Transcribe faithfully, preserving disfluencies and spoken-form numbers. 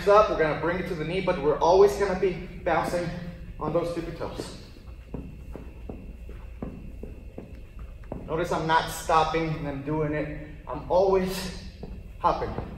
hands up, we're gonna bring it to the knee, but we're always gonna be bouncing on those tippy toes. Notice I'm not stopping and I'm doing it. I'm always hopping.